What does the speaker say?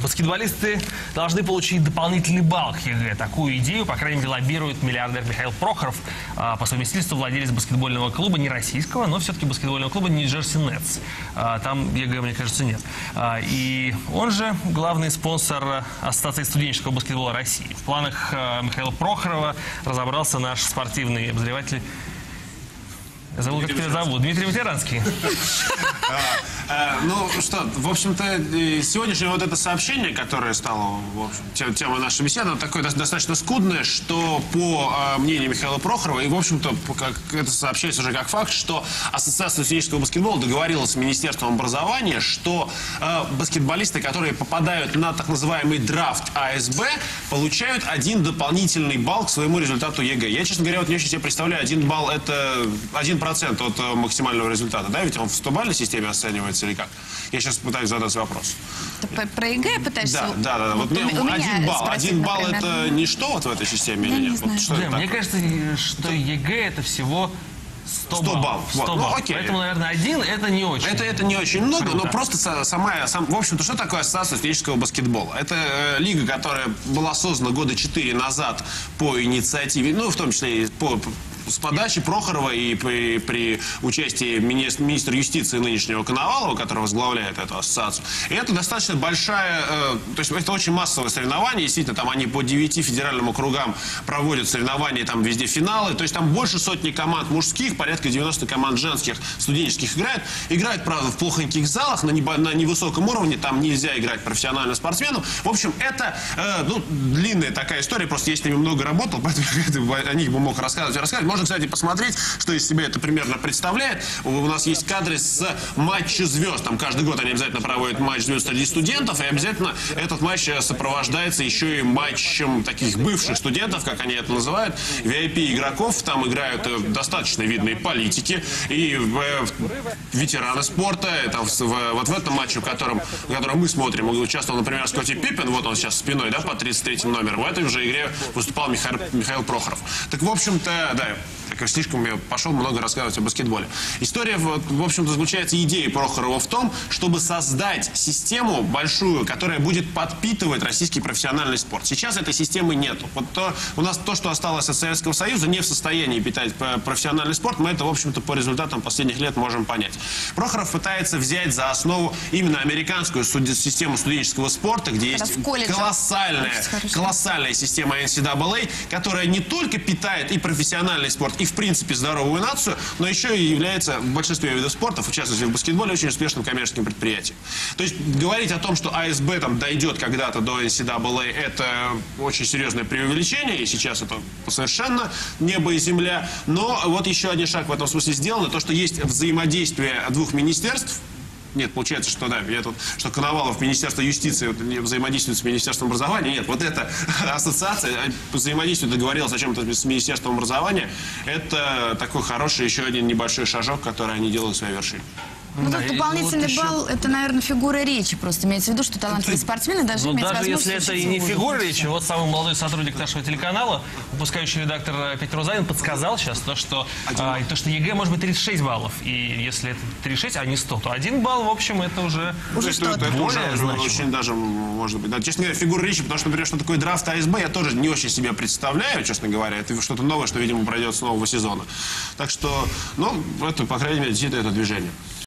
баскетболисты должны получить дополнительный балл к ЕГЭ. Такую идею, по крайней мере, лоббирует миллиардер Михаил Прохоров, по совместительству владелец баскетбольного клуба, не российского, но все-таки баскетбольного клуба Нью-Джерси Нетс. Там ЕГЭ, мне кажется, нет. И он же главный спонсор Ассоциации студенческого баскетбола России. В планах Михаила Прохорова разобрался наш спортивный обозреватель. Зовут, как тебя зовут? Дмитрий Ветеранский. Ну что, в общем-то, сегодняшнее вот это сообщение, которое стало, в общем, темой нашей беседы, такое достаточно скудное, что по мнению Михаила Прохорова, и, в общем-то, это сообщается уже как факт, что Ассоциация студенческого баскетбола договорилась с Министерством образования, что баскетболисты, которые попадают на так называемый драфт АСБ, получают один дополнительный балл к своему результату ЕГЭ. Я, честно говоря, вот не очень себе представляю, 1 балл это 1% от максимального результата, да? Ведь он в 100-бальной системе оценивается или как? Я сейчас пытаюсь задать вопрос. Ты про ЕГЭ пытаешься? Да. Вот один балл это ничто вот в этой системе или нет? Вот что это Мне такое? кажется, что ЕГЭ это всего 100 баллов. 100 баллов. баллов. Окей. Поэтому, наверное, один это не очень. Это не очень много, Круто. но просто в общем-то, что такое Ассоциация студенческого баскетбола? Это лига, которая была создана года 4 назад по инициативе, ну, в том числе и с подачи Прохорова и при участии министра юстиции нынешнего Коновалова, который возглавляет эту ассоциацию. И это достаточно большая, то есть это очень массовое соревнование, действительно, там они по 9 федеральным округам проводят соревнования, там везде финалы, то есть там больше сотни команд мужских, порядка 90 команд женских студенческих играют, правда, в плохоньких залах, на невысоком уровне, там нельзя играть профессиональным спортсменам. В общем, это, длинная такая история, просто я с ними много работал, поэтому о них бы мог рассказывать. Можно, кстати, посмотреть, что из себя это примерно представляет. У нас есть кадры с матча звезд. Там каждый год они обязательно проводят матч звезд среди студентов, и обязательно этот матч сопровождается еще и матчем таких бывших студентов, как они это называют, VIP-игроков. Там играют достаточно видные политики и ветераны спорта. Там, вот в этом матче, в котором мы смотрим, участвовал, например, Скотти Пиппен, вот он сейчас спиной, да, по 33-м номеру. В этой же игре выступал Михаил Прохоров. Так, в общем-то, да, слишком я пошел много рассказывать о баскетболе. История, в общем-то, заключается идея Прохорова в том, чтобы создать систему большую, которая будет подпитывать российский профессиональный спорт. Сейчас этой системы нету. Вот у нас то, что осталось от Советского Союза, не в состоянии питать профессиональный спорт. Мы это, в общем-то, по результатам последних лет можем понять. Прохоров пытается взять за основу именно американскую систему студенческого спорта, где есть колоссальная система NCAA, которая не только питает и профессиональный спорт, и в принципе здоровую нацию, но еще и является в большинстве видов спорта, в частности в баскетболе, очень успешным коммерческим предприятием. То есть говорить о том, что АСБ там дойдет когда-то до NCAA, это очень серьезное преувеличение, и сейчас это совершенно небо и земля. Но вот еще один шаг в этом смысле сделан, то, что есть взаимодействие двух министерств. Нет, получается, что да, что Коновалов, Министерство юстиции взаимодействует с Министерством образования. Нет, вот эта ассоциация по взаимодействию договорилась о чем-то с Министерством образования. Это такой хороший еще один небольшой шажок, который они делают в своей вершине. Ну, тут дополнительный балл, это, наверное, фигура речи. Просто имеется в виду, что талантливые спортсмены должны иметь возможность... Даже если это и не фигура речи, вот самый молодой сотрудник нашего телеканала, выпускающий редактор Петр Рузанин, подсказал сейчас то, что ЕГЭ может быть 36 баллов. И если это 36, а не 100, то 1 балл, в общем, это уже это более значимо. Очень даже, может быть, да, честно говоря, фигура речи, потому что, например, что такое драфт АСБ, я тоже не очень себе представляю, честно говоря. Это что-то новое, что, видимо, пройдет с нового сезона. Так что, это, по крайней мере, действительно это движение.